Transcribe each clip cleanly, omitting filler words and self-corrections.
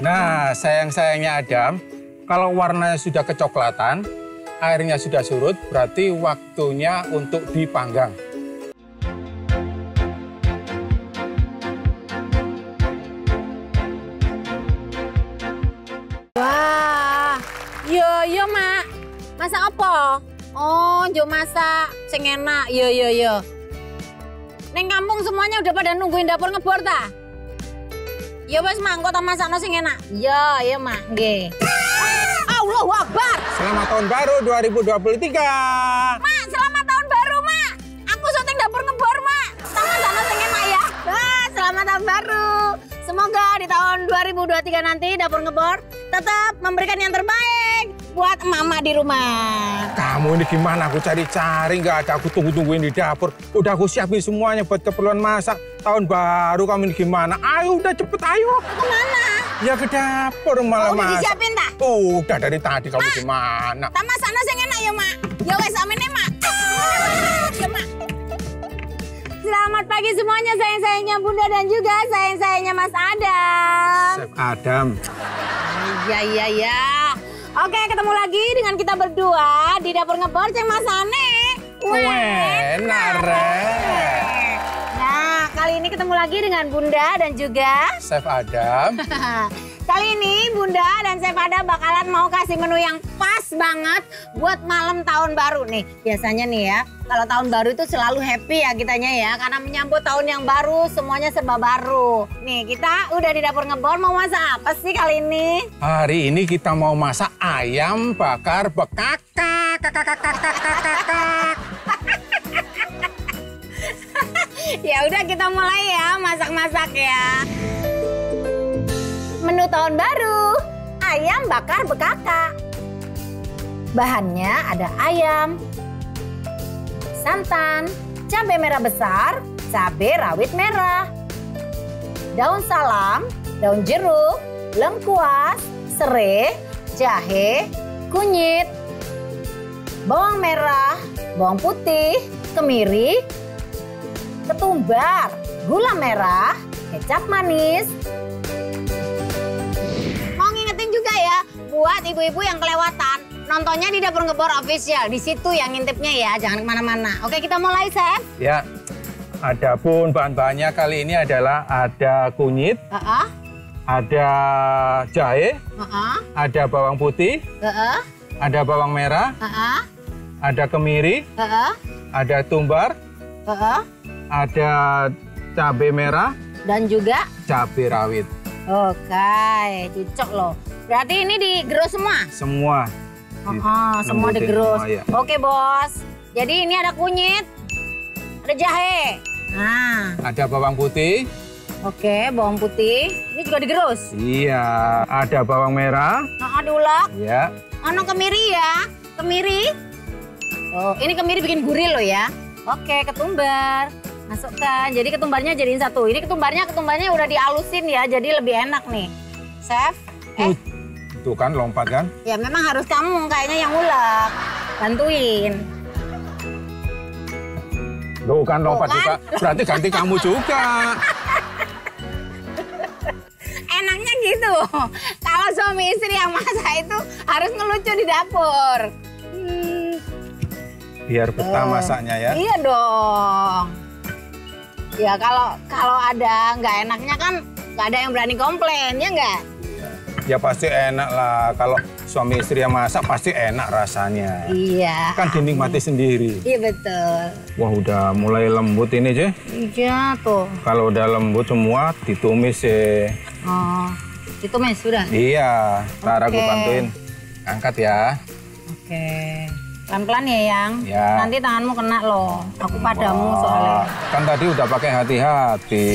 Nah, sayang-sayangnya Adam, kalau warnanya sudah kecoklatan, airnya sudah surut, berarti waktunya untuk dipanggang. Wah, yo mak, masak apa? Oh, yo masak sing enak, yo. Neng kampung semuanya udah pada nungguin dapur ngebor ta? Ya wes mak, engko tak masakno sing enak. Iya mak, nggih. Allahu Akbar. Selamat tahun baru 2023. Mak, selamat tahun baru mak. Aku syuting dapur ngebor mak. Tak masakno sing enak ya. Wah, selamat tahun baru. Semoga di tahun 2023 nanti dapur ngebor tetap memberikan yang terbaik buat mama di rumah. Kamu ini gimana? Aku cari-cari, nggak ada. Aku tunggu-tungguin di dapur. Udah aku siapin semuanya buat keperluan masak tahun baru. Kamu ini gimana? Ayo, udah cepet, ayo. Kemana? Ya ke dapur malah udah masak. disiapin tak? Udah dari tadi. Kamu gimana? Tak masakno sing enak ya mak. Ya wes amene mak. Ya mak. Selamat pagi semuanya, sayang-sayangnya Bunda dan juga sayang-sayangnya Mas Adam. Chef Adam. Iya. Oke, ketemu lagi dengan kita berdua di dapur ngebor ceng masane. Enak, Rek. Nah, kali ini ketemu lagi dengan Bunda dan juga Chef Adam. kali ini Bunda dan Chef Adam bakalan mau kasih menu yang pas banget buat malam tahun baru nih. Biasanya nih ya, kalau tahun baru itu selalu happy ya kitanya ya, karena menyambut tahun yang baru, semuanya serba baru. Nih, kita udah di dapur ngebor, mau masak apa sih kali ini? Hari ini kita mau masak ayam bakar bekakak. Ya udah kita mulai ya, masak-masak ya. Menu tahun baru, ayam bakar bekakak. Bahannya ada ayam, santan, cabai merah besar, cabai rawit merah, daun salam, daun jeruk, lengkuas, serai, jahe, kunyit, bawang merah, bawang putih, kemiri, ketumbar, gula merah, kecap manis. Mau ngingetin juga ya buat ibu-ibu yang kelewatan, nontonnya di Dapur Ngebor Official. Di situ yang ngintipnya ya, jangan kemana-mana. Oke, kita mulai, Chef. Ya, adapun bahan-bahannya kali ini adalah ada kunyit, ada jahe, ada bawang putih, ada bawang merah, ada kemiri, ada tumbar, ada cabai merah, dan juga cabai rawit. Oke, cocok loh. Berarti ini digerus semua? Semua. Semua digerus. Semua, ya. Oke, Bos. Jadi ini ada kunyit, ada jahe. Nah. Ada bawang putih. Oke, bawang putih. Ini juga digerus? Iya. Ada bawang merah. Nah, diulek. Iya. Ono kemiri ya. Kemiri. Oh, ini kemiri bikin gurih loh ya. Oke, ketumbar. Masukkan. Jadi ketumbarnya jadiin satu. Ini ketumbarnya udah dialusin ya. Jadi lebih enak nih. Chef. Tuh kan lompat kan? Ya memang harus kamu kayaknya yang ulek. Bantuin. Tuh kan lompat juga. Berarti ganti kamu juga. Enaknya gitu. Kalau suami istri yang masak itu harus ngelucu di dapur. Biar betah masaknya ya. Iya dong. Ya kalau ada nggak enaknya kan nggak ada yang berani komplain, ya nggak? Ya pasti enak lah. Kalau suami istri yang masak pasti enak rasanya. Iya. Kan dinikmati sendiri. Iya betul. Wah udah mulai lembut ini Je. Iya tuh. Kalau udah lembut semua ditumis ya. Oh, ditumis sudah? Iya. Ntar aku bantuin. Angkat ya. Oke. Pelan-pelan ya Yang. Ya. Nanti tanganmu kena loh. Aku padamu soalnya. Kan tadi udah pakai hati-hati.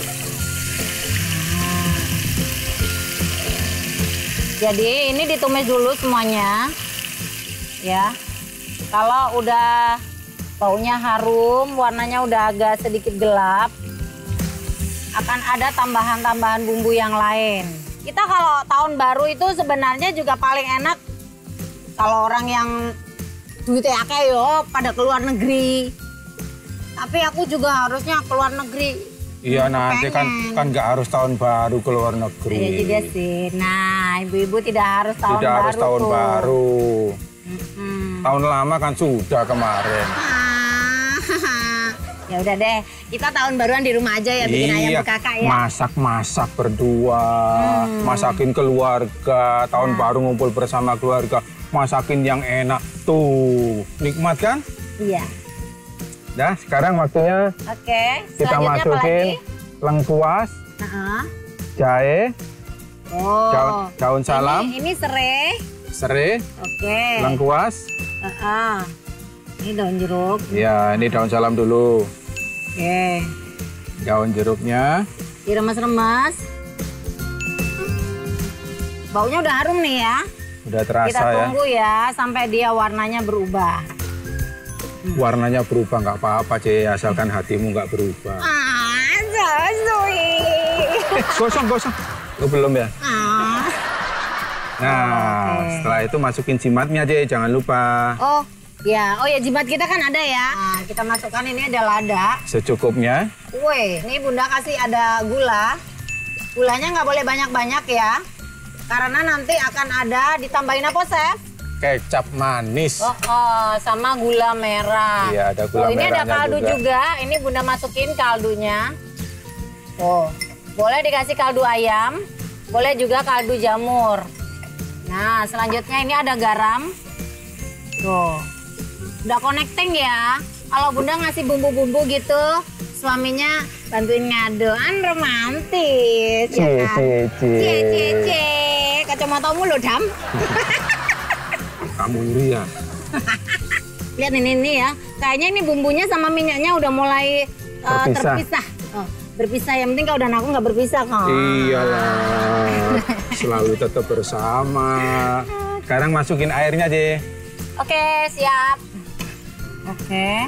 Jadi ini ditumis dulu semuanya. Ya. Kalau udah baunya harum, warnanya udah agak sedikit gelap, akan ada tambahan-tambahan bumbu yang lain. Kita kalau tahun baru itu sebenarnya juga paling enak kalau orang yang duitnya akeh yo pada keluar negeri. Tapi aku juga harusnya keluar negeri. Iya nanti kan nggak harus tahun baru ke luar negeri. Iya juga sih. Nah, ibu-ibu tidak harus tahun baru. Tidak harus tahun tuh. baru. Tahun lama kan sudah kemarin. Ya udah deh, kita tahun baruan di rumah aja ya bikin ayam kakak ya. Masak-masak berdua, masakin keluarga, tahun baru ngumpul bersama keluarga, masakin yang enak tuh, nikmat kan? Iya. Nah, sekarang waktunya kita masukin lengkuas, jahe, daun salam, ini serai, lengkuas. Ini daun jeruk. Ya, ini daun salam dulu. Oke. Daun jeruknya. Diremes-remes. Baunya udah harum nih ya. Udah terasa ya. Kita tunggu ya sampai dia warnanya berubah. Warnanya berubah nggak apa-apa, Ce. Asalkan hatimu nggak berubah. So sweet. Gosong. Oh, belum ya? Nah, setelah itu masukin jimatnya, Ce. Jangan lupa. Oh ya, jimat kita kan ada ya. Nah, kita masukkan ini ada lada. Secukupnya. Wih, ini Bunda kasih ada gula. Gulanya nggak boleh banyak-banyak ya. Karena nanti akan ada ditambahin apa, Chef? Kecap manis. Sama gula merah. Iya, ada gula merahnya. Ini ada kaldu juga. Ini Bunda masukin kaldunya. Boleh dikasih kaldu ayam, boleh juga kaldu jamur. Nah, selanjutnya ini ada garam. Tuh. Udah connecting ya. Kalau Bunda ngasih bumbu-bumbu gitu, suaminya bantuin ngadoan romantis. Cie. Kacamatamu lo, Dam. Kamu iri ya? Lihat ini ya. Kayaknya ini bumbunya sama minyaknya udah mulai terpisah. Berpisah, yang penting kalau udah aku nggak berpisah kan. Iyalah, selalu tetap bersama. Sekarang masukin airnya, Ce. Oke, siap. Oke.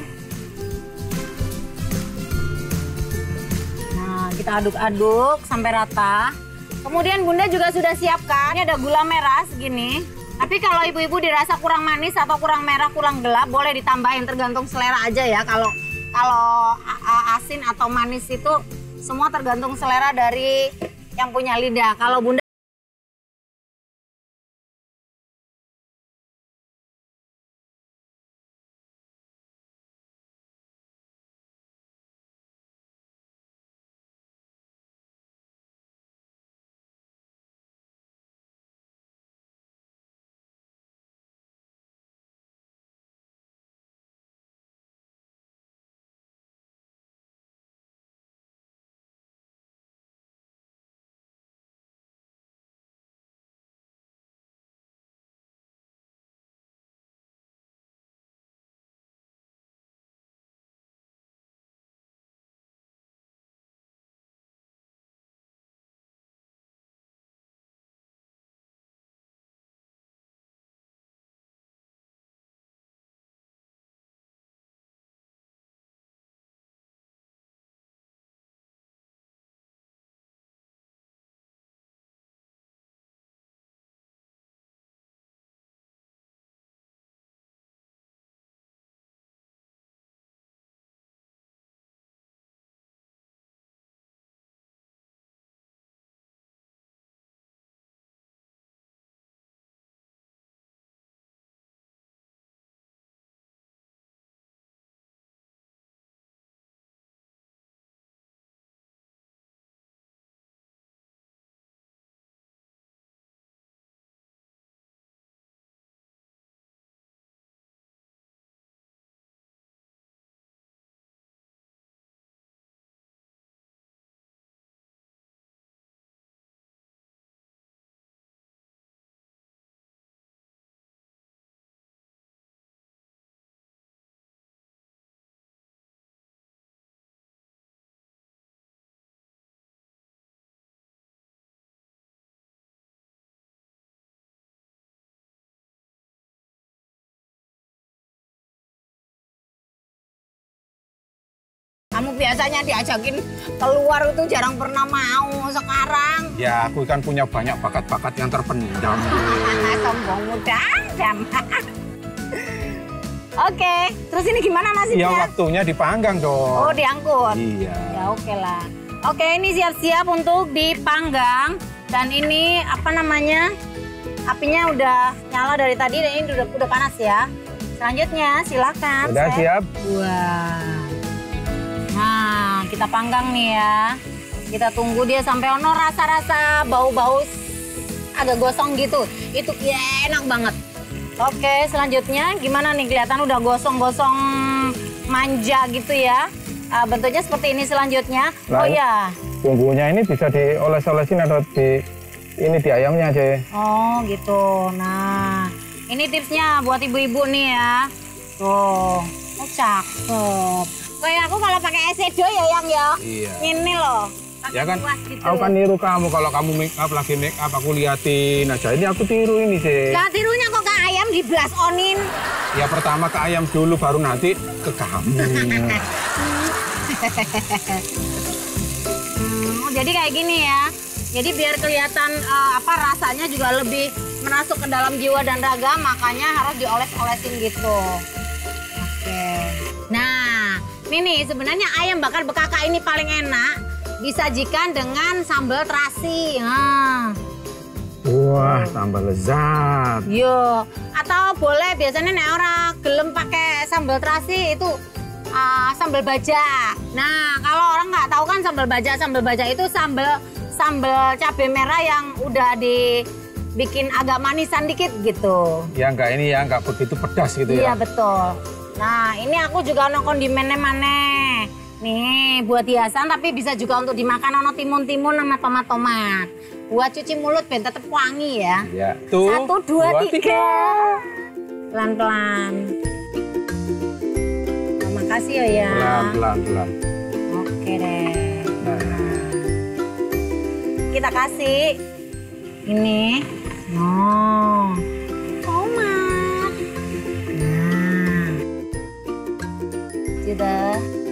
Nah, kita aduk-aduk sampai rata. Kemudian Bunda juga sudah siapkan, ini ada gula merah segini. Tapi kalau ibu-ibu dirasa kurang manis atau kurang merah, kurang gelap, boleh ditambahin tergantung selera aja ya. Kalau asin atau manis itu semua tergantung selera dari yang punya lidah. Kalau Bunda kamu biasanya diajakin keluar itu jarang pernah mau, sekarang. Ya, aku kan punya banyak bakat-bakat yang terpendam. Sombong muda, Dam. Oke, terus ini gimana nasibnya? Ya, waktunya dipanggang dong. Oh, diangkut? Iya. Ya, oke lah. Oke, ini siap-siap untuk dipanggang. Dan ini apa namanya? Apinya udah nyala dari tadi dan ini udah panas ya. Selanjutnya silakan. Udah siap. Wah. Nah, kita panggang nih ya. Kita tunggu dia sampai ono rasa-rasa bau-bau agak gosong gitu. Itu ya enak banget. Oke, selanjutnya gimana nih? Kelihatan udah gosong-gosong manja gitu ya. Bentuknya seperti ini selanjutnya. Nah, oh ya. Bumbunya ini bisa dioles-olesin atau di ayamnya aja. Oh gitu. Nah, ini tipsnya buat ibu-ibu nih ya. Tuh, oh, cakep. Kayak aku kalau pakai eyeshadow ya yang ya. Iya. Ini loh. Ya kan, gitu. aku kan niru kamu kalau kamu lagi make up aku liatin aja. Ini aku tiru ini sih. Lah tirunya kok ke ayam di blast onin. Ya pertama ke ayam dulu baru nanti ke kamu. Jadi kayak gini ya. Jadi biar kelihatan rasanya juga lebih merasuk ke dalam jiwa dan raga, makanya harus dioles-olesin gitu. Oke. Nah, ini nih sebenarnya ayam bakar bekaka ini paling enak disajikan dengan sambal terasi. Wah, tambah lezat. Yo, atau boleh biasanya nek ora gelem pakai sambal terasi itu sambal baja. Nah, kalau orang nggak tahu kan sambal baja itu sambal cabai merah yang udah dibikin agak manisan dikit gitu. Ya nggak begitu pedas gitu ya. Iya betul. Nah, ini aku juga ono kondimennya maneh. Nih, buat hiasan tapi bisa juga untuk dimakan ono timun-timun sama tomat-tomat. Buat cuci mulut biar tetap wangi ya. Iya. Tuh. 1, 2, 3. Pelan-pelan. Terima kasih ya. Pelan. Oke deh. Nah. Kita kasih ini. Tomat. Nah. Sudah.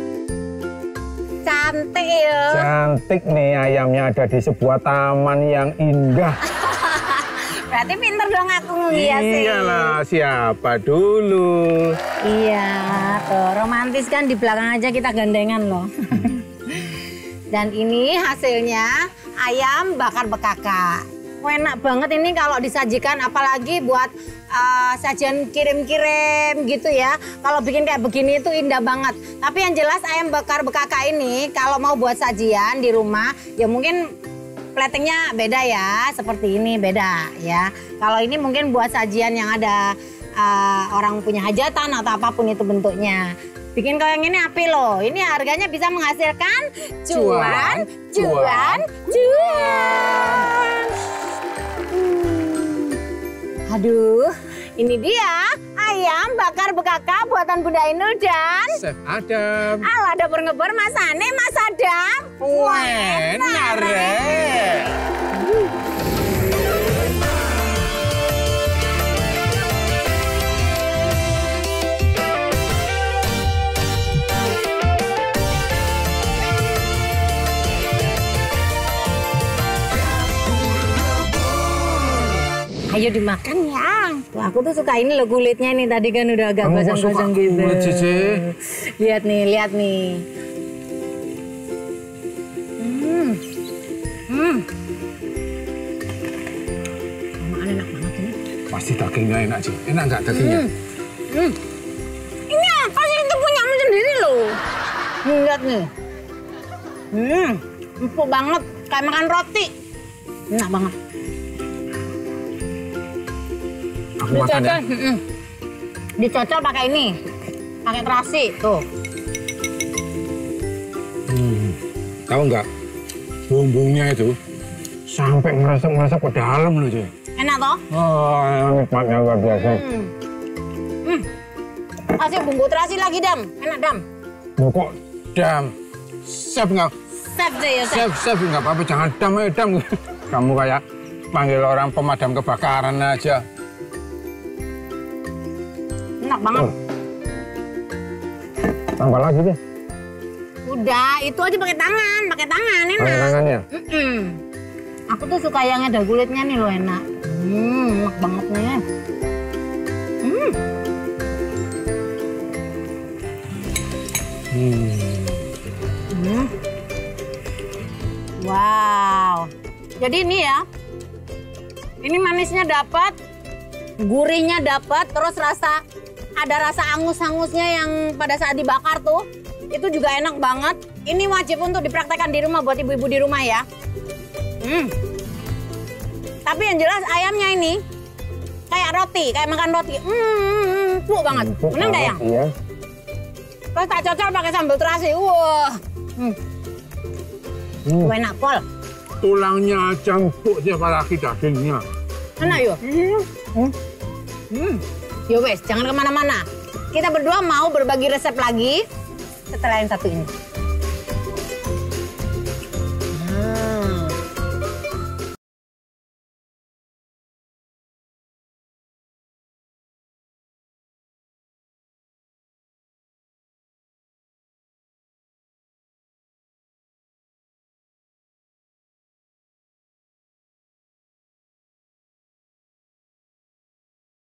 Cantik ya. Cantik nih ayamnya ada di sebuah taman yang indah. Berarti pinter dong aku ngehiasin. Iyalah, siapa dulu? Iya, tuh romantis kan di belakang aja kita gandengan loh. Dan ini hasilnya ayam bakar bekaka. Enak banget ini kalau disajikan apalagi buat sajian kirim-kirim gitu ya. Kalau bikin kayak begini itu indah banget. Tapi yang jelas ayam bakar bekaka ini kalau mau buat sajian di rumah ya mungkin platingnya beda ya. Seperti ini beda ya. Kalau ini mungkin buat sajian yang ada orang punya hajatan atau apapun itu bentuknya. Bikin kau yang ini api loh. Ini harganya bisa menghasilkan cuan. Aduh, ini dia ayam bakar bekaka buatan Bunda Ainul dan Chef Adam. Ala dapur ngebor Mas Ane, Mas Adam. Enak rek. Ayo dimakan ya. Wah, aku tuh suka ini loh kulitnya nih. Tadi kan udah agak gosong-gosong gitu. Kulit Cici. Lihat nih. Makan enak banget ini. Pasti dagingnya enak sih. Enak nggak dagingnya? Ini apa sih itu punyamu sendiri loh. Lihat nih. Empuk banget. Kayak makan roti. Enak banget. Aku makan ya. Dicocol pakai ini. Pakai terasi. Tuh. Tahu nggak? Bumbunya itu sampai meresap ke dalam loh, Ci. Enak toh? Oh, nikmatnya luar biasa. Kasih bumbu terasi lagi, Dam. Enak, Dam. Kok Dam? Chef nggak? Chef deh ya, Chef. Chef nggak apa-apa, jangan Dam aja Dam. Kamu kayak panggil orang pemadam kebakaran aja. Enak banget. Tambah lagi deh. Udah, itu aja pakai tangan enak. Pakai tangannya. Aku tuh suka yang ada kulitnya nih loh, enak. Enak banget nih. Wow. Jadi ini ya. Ini manisnya dapat, gurihnya dapat, terus ada rasa angus-angusnya yang pada saat dibakar tuh. Itu juga enak banget. Ini wajib untuk dipraktekkan di rumah buat ibu-ibu di rumah ya. Tapi yang jelas ayamnya ini kayak roti, kayak makan roti. Empuk banget. Bener nggak ya? Iya. Terus tak cocok pakai sambal terasi. Wah. Enak pol. Tulangnya aja empuk, apalagi dagingnya. Enak yuk. Yo wes, jangan kemana-mana. Kita berdua mau berbagi resep lagi setelah yang satu ini.